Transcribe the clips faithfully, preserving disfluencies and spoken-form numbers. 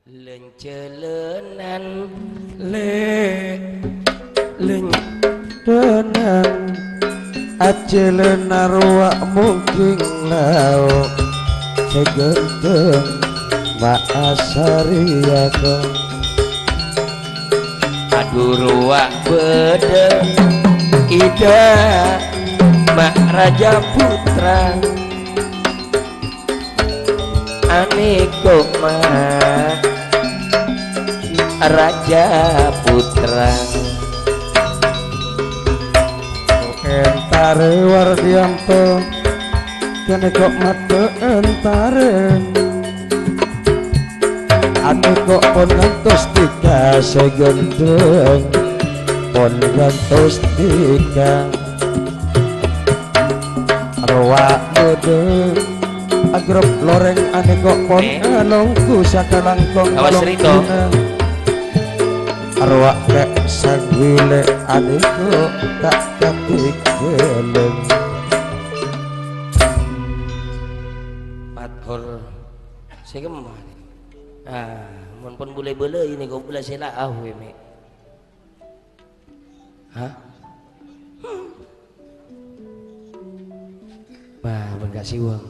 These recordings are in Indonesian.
lencelenan le lencelenan acelena ruak mungkin lau segenteng maasariaka aduh ruak bedeng ida mak raja putra aniko mak raja putra entare wardianto kene kok mate entare ane kok pon ngantos tiga segendeng pon ngantos tiga ruak bedeng agrop loreng ane kok pon nongku sakalangkong longkuna arwak kek sanggwile adikku tak ketik gelem pathor segem ah mun pun bule-bule ini kok bule sela ah we me hah bah mun gak siwang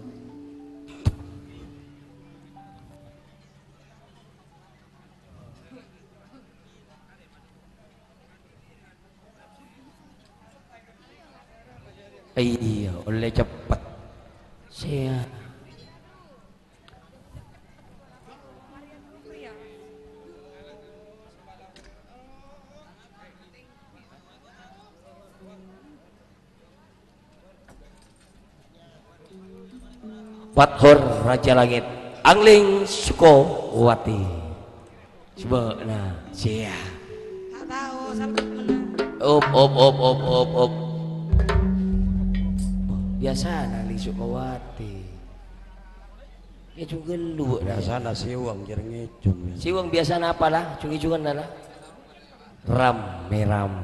iya oleh cepat saya Pathor Raja Langit Angling Sukowati coba nah sia op op op op op op biasa Angling Sukowati ya juga lu biasa na siwang jereng ngejung siwang biasa apa lah cungi-cungan lah rame ram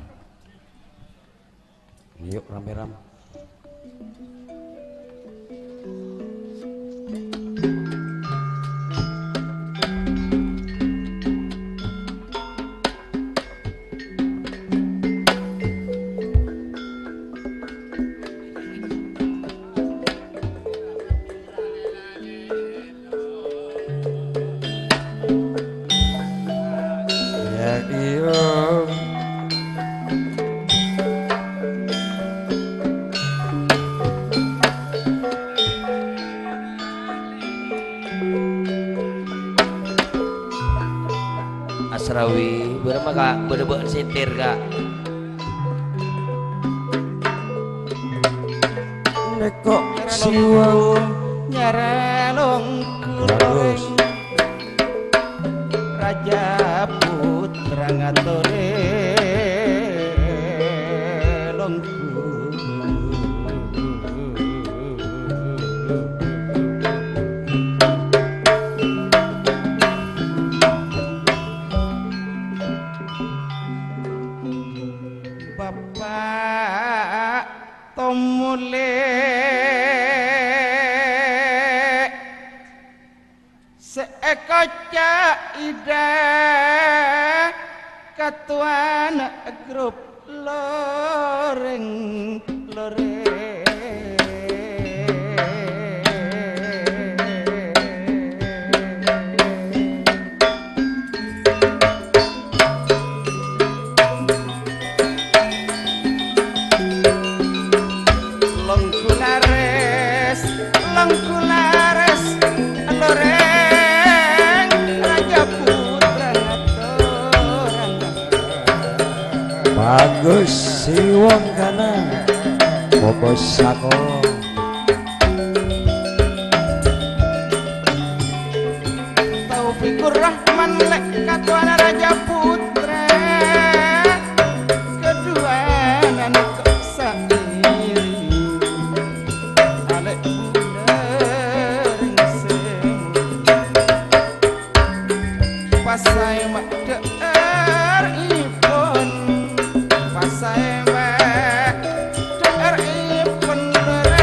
yuk rame ram Asrawi berapa kak bener-bener setir kak nekok siwang nyarelong kureng Raja Putra ngatore longku Bapak tomule seeko ida katuan grup loreng loreng longkulares longkulares loreng Raja Putra ngatoran bagus siwang kana bobos sako Taufikur Rahman lek katuan Raja Putra kedua nani kok sendiri alek bulan semu pasai mak deer ipun pasai mak deer ipun loreng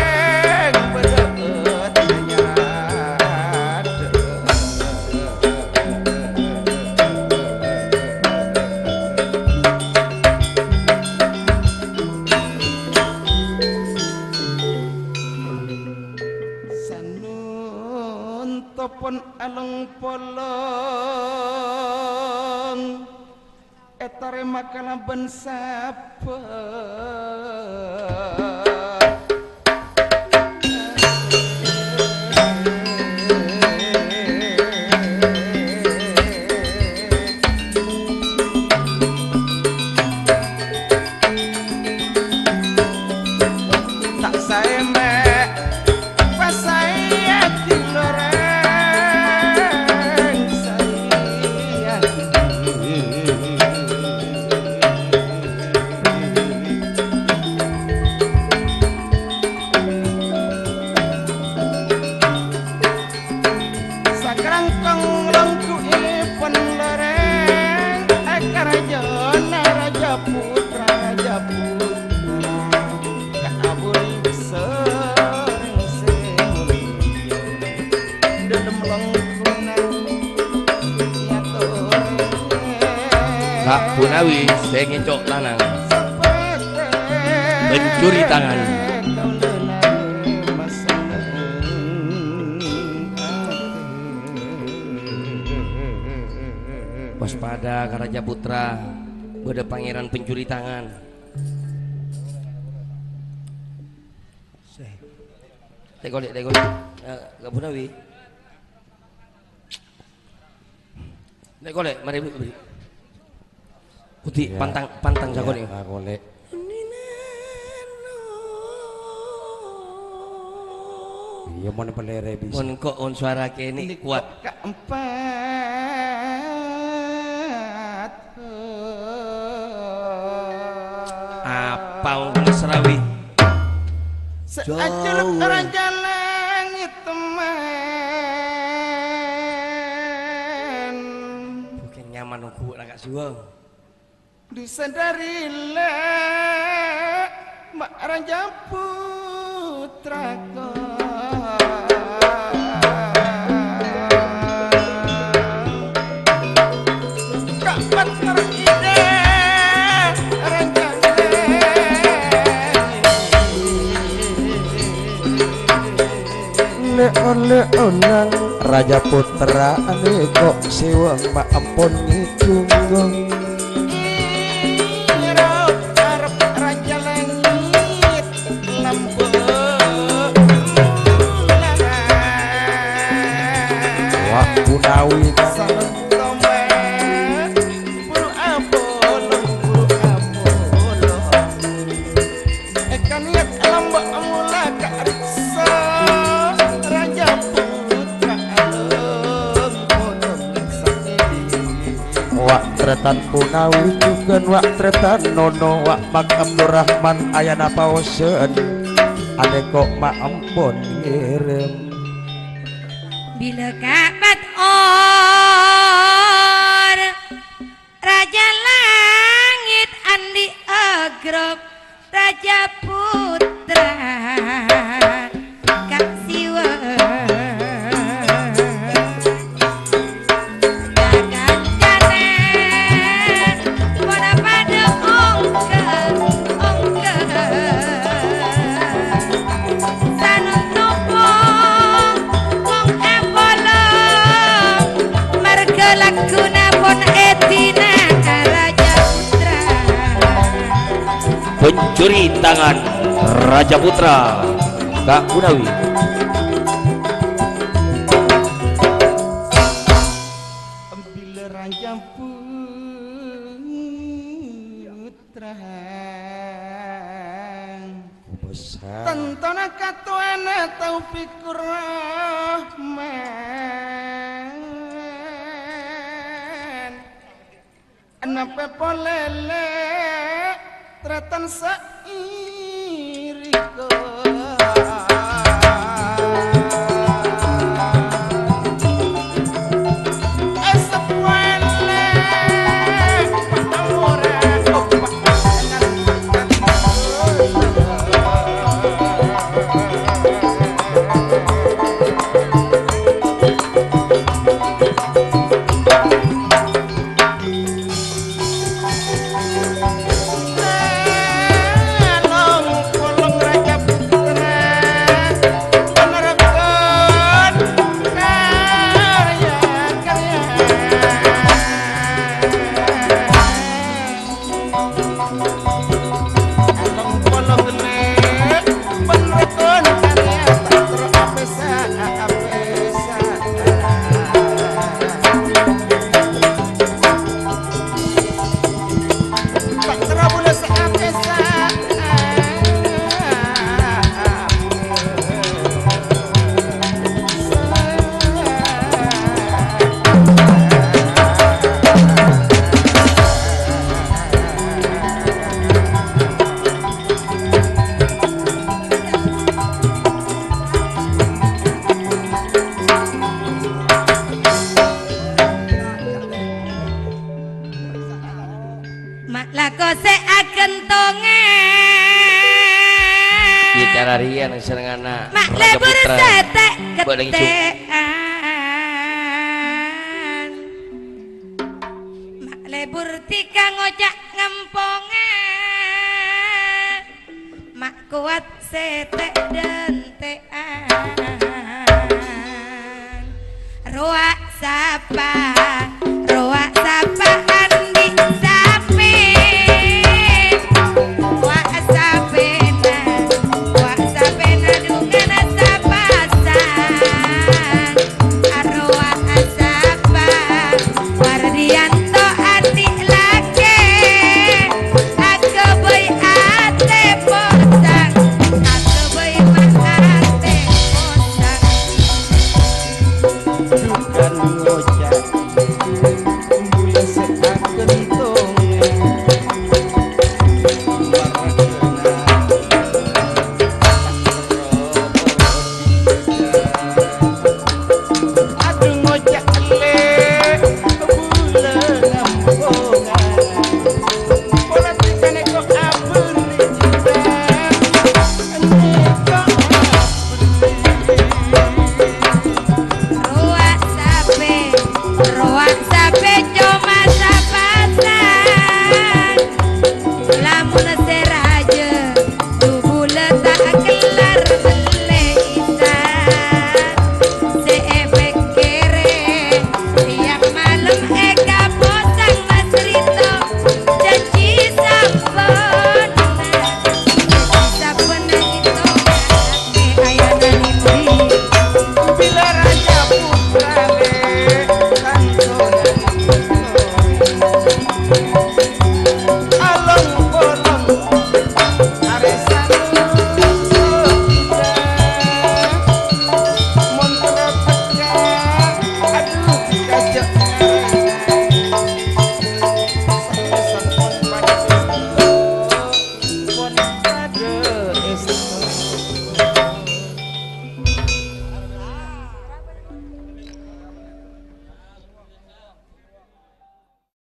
pun alung polong etare makala ben sabar Kak Punawi saya ngecok lanang mencuri tangan waspada Karaja Putra beda pangeran pencuri tangan tegolek tegolek Kak Punawi tegolek mari beri Putih ya. pantang pantang jago nih. Ya, golek. Iya mau pelere bisa. Mon kok on suara kene kuat. Keempat. Apa wong Serawi? Seaculuk raja langit teman. Bukan nyaman aku agak siwang. Disadarilah Mbak Raja Putra kapat teride Raja leon-leonan Raja Putra ane kok siwang mak ampun ngicunggong Punawi tombe buru apolo buru apolo ekan niat lambak mula kariksa Raja Putra alung bodong wak tretan Punawi juga wak tretan Nono wak Mak Abdurrahman ayana pausen ane kok mak ampun ngirim bila kapat or Raja Langit andi agrok Raja Putra Kak Siwa dagang janen pada pada ongke ongke sanun nopo laguna pun etina Raja Putra pencuri tangan Raja Putra Kak Punawi bila Raja Putra besar tentona katuana Taufik Rahman Napa polele tretan sairiko yang seneng anak mak Raja lebur Putra. setek Buat lagi, Cuk. ketean mak lebur tika ngojak ngempongan mak kuat setek dentean ruak sapa